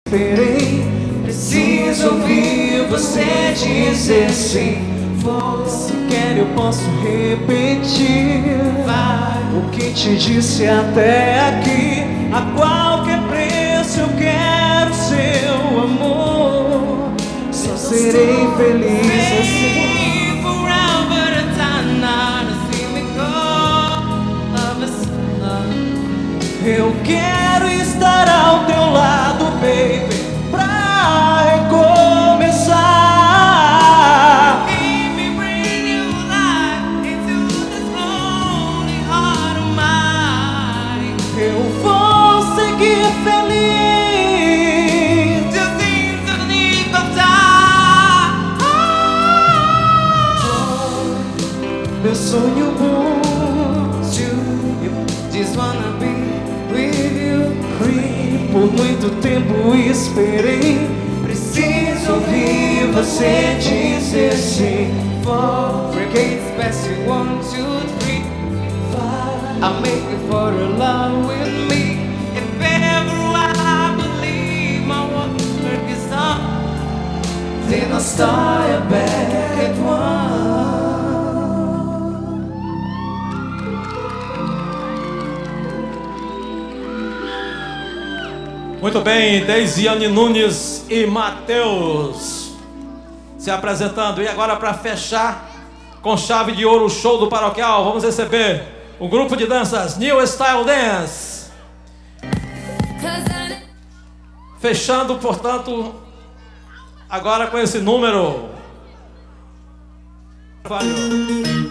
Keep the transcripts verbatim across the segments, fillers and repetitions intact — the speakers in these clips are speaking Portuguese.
Esperei, preciso ouvir você dizer sim. Se quer eu posso repetir o que te disse até aqui. A qualquer preço eu quero seu amor. Só serei feliz assim. Eu quero estar ao teu lado, baby, pra recomeçar. Let me bring you life into this lonely heart of mine. Eu vou seguir feliz till things in the nick of time. Oh, meu sonho bom, you just wanna be with you. Por muito tempo esperei, preciso ouvir você dizer sim. For gates past you, one, two, three, five. I'll make you fall in love with me. If ever I believe my work is done, then I'll start back at one. Muito bem, Deisiane Nunes e Matheus se apresentando. E agora, para fechar com chave de ouro o show do Paroquial, vamos receber o grupo de danças New Style Dance. Fechando, portanto, agora com esse número. Valeu.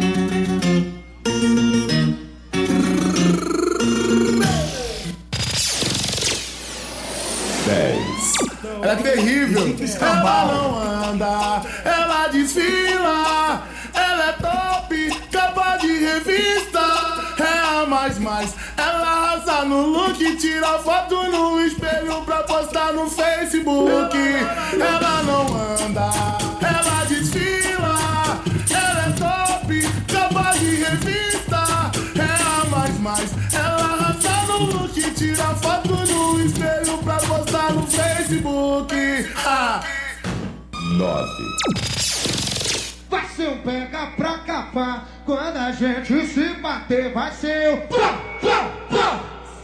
Ela é terrível, ela não anda, ela desfila, ela é top, capa de revista, é a mais mais, ela arrasa no look, tira foto no espelho pra postar no Facebook. Ela não anda, ela desfila, ela é top, capa de revista, é a mais mais, ela arrasa no look, tira foto no espelho pra postar no Facebook. Ah. Nove. Vai ser um pega pra capar. Quando a gente se bater, vai ser o plá, plá, plá.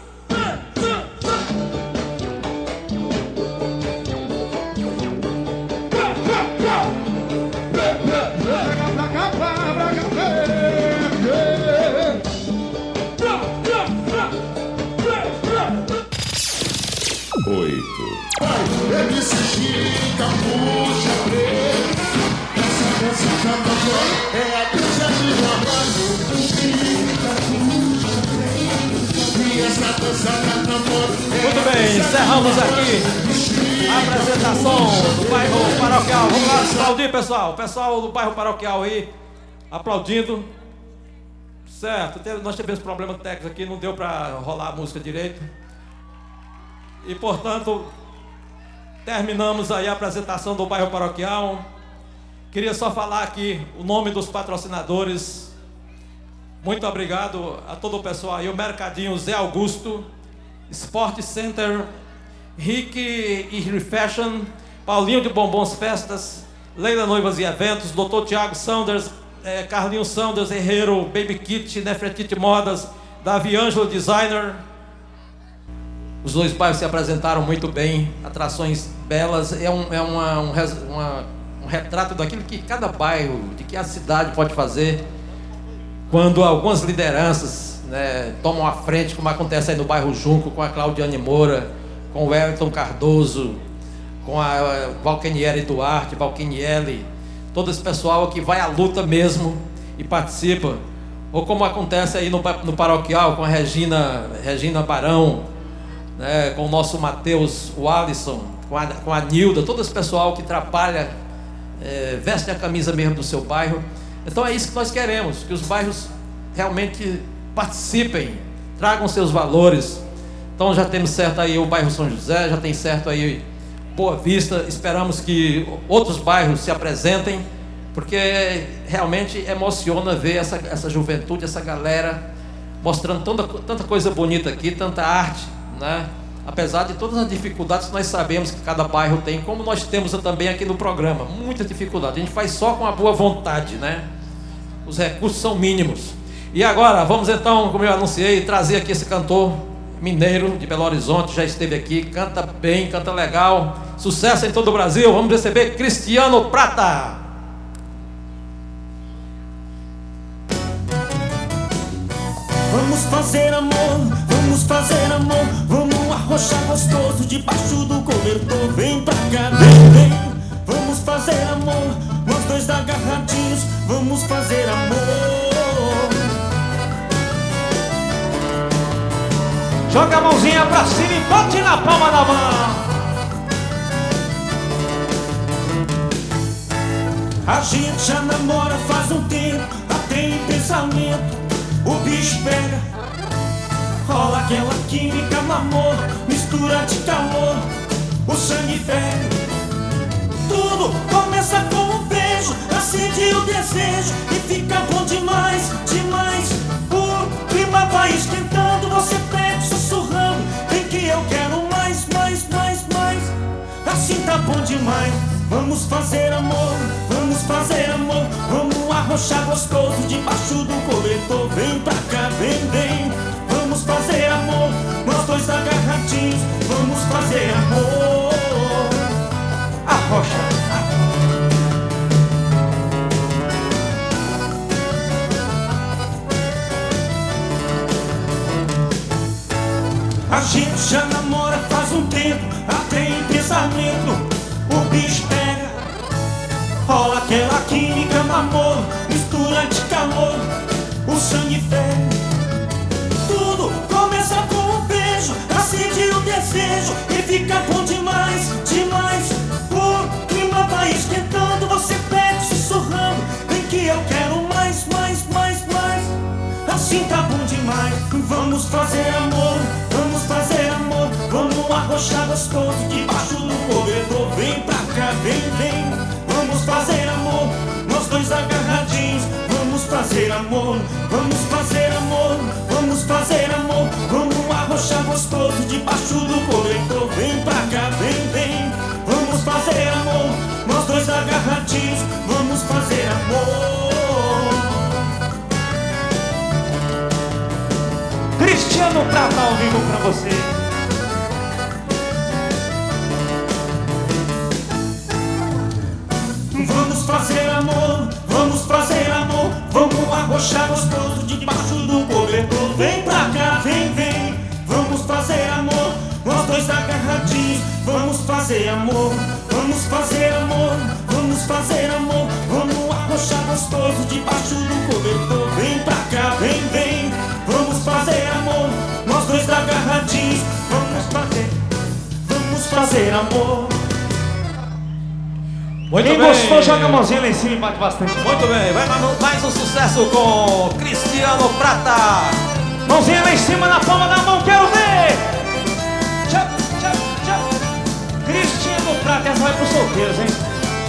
Oito. Ele se estica, puxa preto. Essa música também é a deixa de namoro. Estica, puxa preto. E essa dança da namoro. Muito bem, encerramos aqui a apresentação do bairro Paroquial. Vamos lá aplaudir, pessoal. O pessoal do bairro Paroquial aí aplaudindo. Certo, nós tivemos problema técnico aqui, não deu para rolar a música direito. E, portanto, terminamos aí a apresentação do bairro Paroquial. Queria só falar aqui o nome dos patrocinadores. Muito obrigado a todo o pessoal aí. O Mercadinho Zé Augusto, Sport Center, Rick e Refashion, Paulinho de Bombons Festas, Leila Noivas e Eventos, doutor Tiago Saunders, eh, Carlinho Saunders, Herreiro, Baby Kit, Nefretite Modas, Davi Ângelo Designer. Os dois bairros se apresentaram muito bem, atrações belas, é, um, é uma, um, uma, um retrato daquilo que cada bairro, de que a cidade pode fazer quando algumas lideranças, né, tomam a frente, como acontece aí no bairro Junco, com a Claudiane Moura, com o Everton Cardoso, com a Valqueniele Duarte, Valqueniele, todo esse pessoal que vai à luta mesmo e participa, ou como acontece aí no, no Paroquial, com a Regina, Regina Barão, né, com o nosso Matheus, o Alisson, com a, com a Nilda, todo esse pessoal que trabalha, é, veste a camisa mesmo do seu bairro. Então é isso que nós queremos, que os bairros realmente participem, tragam seus valores. Então já temos certo aí o bairro São José, já tem certo aí Boa Vista. Esperamos que outros bairros se apresentem, porque realmente emociona ver essa, essa juventude, essa galera mostrando tanta, tanta coisa bonita aqui, tanta arte, né? apesar de todas as dificuldades que nós sabemos que cada bairro tem, como nós temos também aqui no programa, muita dificuldade. A gente faz só com a boa vontade, né? Os recursos são mínimos. E agora, vamos então, como eu anunciei, trazer aqui esse cantor mineiro de Belo Horizonte, já esteve aqui, canta bem, canta legal, sucesso em todo o Brasil. Vamos receber Cristiano Prata. Vamos fazer amor, vamos fazer amor, vamos arrochar gostoso debaixo do cobertor. Vem pra cá, vem, vem, vamos fazer amor, nós dois agarradinhos, vamos fazer amor. Joga a mãozinha pra cima e bote na palma da mão. A gente já namora faz um tempo, até em pensamento o bicho pega. Rola aquela química no amor, mistura de calor, o sangue ferve. Tudo começa com um beijo, acende o desejo e fica bom demais, demais. O clima vai esquentando, você pede sussurrando, vem que eu quero mais, mais, mais, mais. Assim tá bom demais. Vamos fazer amor, vamos fazer amor, vamos arrochar gostoso debaixo do cobertor. Vem pra cá, vem, vem, vamos fazer amor, nós dois agarradinhos, vamos fazer amor. Arrocha, a gente já namora faz um tempo, até em pensamento o bicho pega. Rola aquela química no amor, mistura de calor, o sangue ferve. Tudo começa com um beijo, acende o desejo e fica bom demais, demais. O clima vai esquentando, você pede sussurrando, vem que eu quero mais, mais, mais, mais. Assim tá bom demais. Vamos fazer amor, vamos fazer amor, vamos arrochar gostoso debaixo do cobertor. Vem pra cá, vem, vem, vamos fazer amor, nós dois agarradinhos, vamos fazer amor, vamos fazer amor, vamos fazer amor, vamos arrochar gostoso debaixo do cobertor. Vem pra cá, vem, vem, vamos fazer amor, nós dois agarradinhos, vamos fazer amor. Cristiano Prata ao vivo pra você. Vamos fazer amor, vamos fazer amor, vamos arrochar gostoso debaixo do cobertor. Vem pra cá, vem, vem, vamos fazer amor, nós dois agarradinhos, vamos fazer amor, vamos fazer amor, vamos fazer amor, vamos arrochar gostoso debaixo do cobertor. Vem pra cá, vem, vem, vamos fazer amor, nós dois agarradinhos, vamos fazer, vamos fazer amor. Muito Quem bem. gostou, joga a mãozinha lá em cima e bate bastante. Muito bem, vai mais, mais um sucesso com Cristiano Prata. Mãozinha lá em cima na palma da mão, quero ver! Tchau, tchau, tchau. Cristiano Prata, essa vai pros solteiros, hein?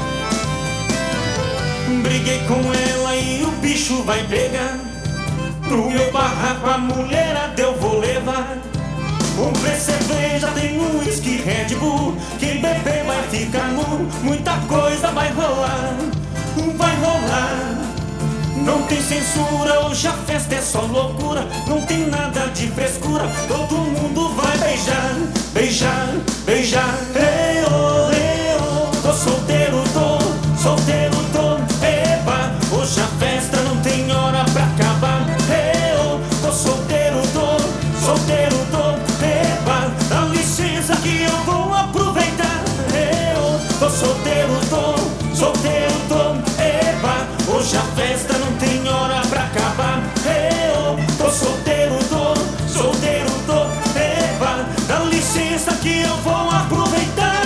Briguei com ela e o bicho vai pegar. Pro meu barraco a mulherada eu vou levar. Comprei cerveja, tem um whisky Red Bull. Quem beber vai ficar nu, muita coisa vai rolar, vai rolar. Não tem censura, hoje a festa é só loucura. Não tem nada de frescura, todo mundo vai beijar, beijar, beijar. Ei, oh, ei, oh. Tô solteiro, tô, solteiro, tô, eba. Hoje a festa não tem hora pra acabar. Ei, oh. Tô solteiro, tô, solteiro, tô, eba. Dá licença que eu vou aproveitar. Ei, oh. Tô solteiro, tô, solteiro, tô, eba. Hoje a festa não tem hora pra acabar. Eu tô solteiro, tô, solteiro, tô, eba. Dá licença que eu vou aproveitar.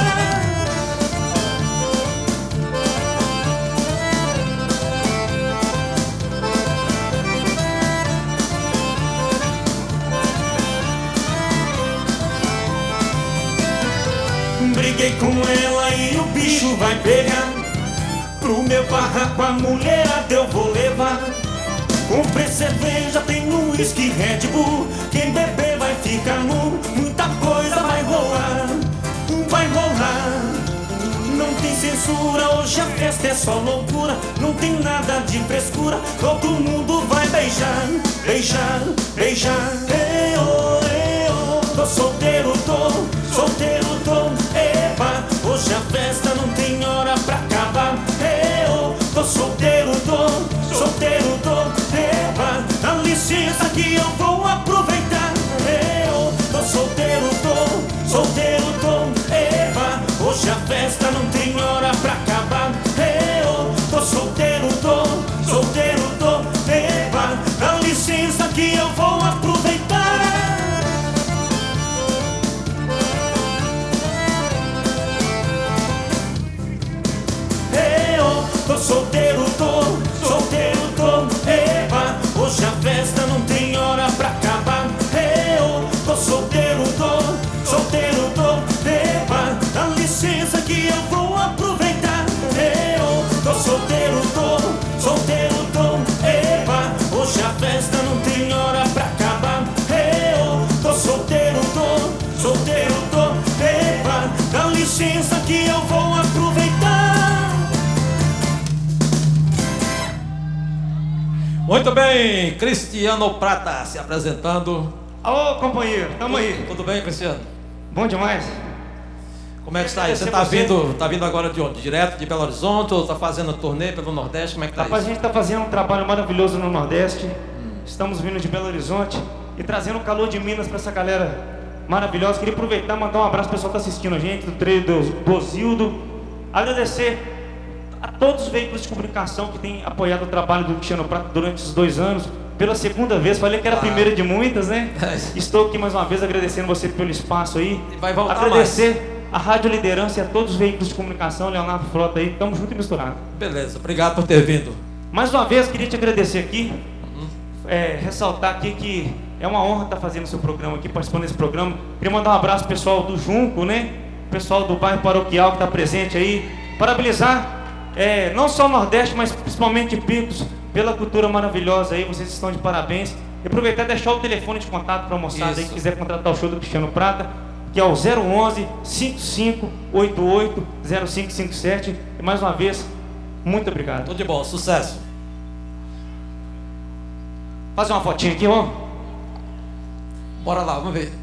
Briguei com ela e o bicho vai pegar. Pro meu barraco a mulherada eu vou levar. Comprei cerveja, tem um whisky Red Bull. Quem beber vai ficar nu, muita coisa vai rolar. rolar, vai rolar. Não tem censura, hoje a festa é só loucura. Não tem nada de frescura, todo mundo vai beijar, beijar, beijar. Ei, oh, ei, oh. Tô solteiro, tô, solteiro, tô. Eba, hoje a festa não tem hora pra acabar. Ei, oh. Tô solteiro, tô, solteiro, tô. Eba, dá licença que eu vou aproveitar. Ei, oh. Tô solteiro, tô, solteiro, tô. Eba, hoje a festa não tem hora pra acabar. Eu tô solteiro, tô, solteiro, tô. Eba, dá licença que eu vou aproveitar. Eu tô solteiro, tô, solteiro, tô. Eba, hoje a festa não tem hora pra acabar. Eu tô solteiro, tô, solteiro, tô. Eba, dá licença que eu vou aproveitar. Eu tô solteiro, tô, solteiro, tô. Eba, hoje a festa não tem hora pra acabar. Eu tô solteiro, tô, solteiro, tô. Eba, dá licença que eu vou aproveitar. Muito bem, Cristiano Prata se apresentando. Alô, companheiro, tamo aí. Tudo bem, Cristiano? Bom demais. Como é que está aí? Você está vindo, tá vindo agora de onde? Direto de Belo Horizonte ou está fazendo turnê pelo Nordeste? Como é que está isso? Rapaz, a gente está fazendo um trabalho maravilhoso no Nordeste. Estamos vindo de Belo Horizonte e trazendo o calor de Minas para essa galera maravilhosa. Queria aproveitar e mandar um abraço pro pessoal que está assistindo a gente, do treino do Bozildo. Agradecer a todos os veículos de comunicação que têm apoiado o trabalho do Cristiano Prata durante esses dois anos. Pela segunda vez, falei que era a primeira de muitas, né? Estou aqui mais uma vez agradecendo você pelo espaço aí. Vai voltar Agradecer mais. a Rádio Liderança e a todos os veículos de comunicação, Leonardo Frota aí, tamo junto e misturado. Beleza, obrigado por ter vindo. Mais uma vez, queria te agradecer aqui, uhum. é, ressaltar aqui que é uma honra estar fazendo o seu programa aqui, participando desse programa. Queria mandar um abraço pro pessoal do Junco, né? Pessoal do bairro Paroquial que está presente aí. Parabenizar, é, não só o Nordeste, mas principalmente Picos, pela cultura maravilhosa aí, vocês estão de parabéns. E aproveitar e deixar o telefone de contato para a moçada aí que quiser contratar o show do Cristiano Prata, que é o zero onze, cinco cinco oito oito, zero cinco cinco sete. E mais uma vez, muito obrigado. Tudo de bom, sucesso. Fazer uma fotinha aqui, ó. Bora lá, vamos ver.